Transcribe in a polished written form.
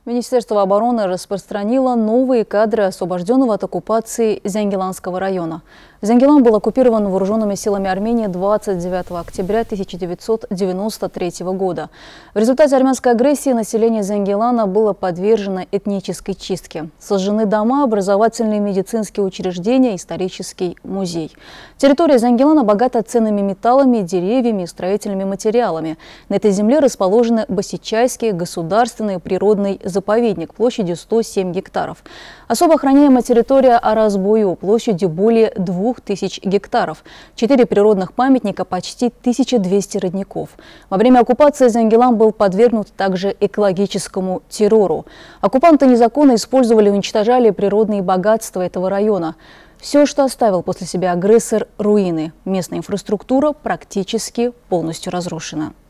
Министерство обороны распространило новые кадры освобожденного от оккупации Зянгеланского района. Зянгелан был оккупирован вооруженными силами Армении 29 октября 1993 года. В результате армянской агрессии население Зянгелана было подвержено этнической чистке. Сожжены дома, образовательные медицинские учреждения, исторический музей. Территория Зянгелана богата ценными металлами, деревьями и строительными материалами. На этой земле расположены Басичайский государственный природный заповедник площадью 107 гектаров. Особо охраняемая территория Аразбою площадью более 2000 гектаров. 4 природных памятника, почти 1200 родников. Во время оккупации Зянгелан был подвергнут также экологическому террору. Оккупанты незаконно использовали и уничтожали природные богатства этого района. Все, что оставил после себя агрессор – руины. Местная инфраструктура практически полностью разрушена.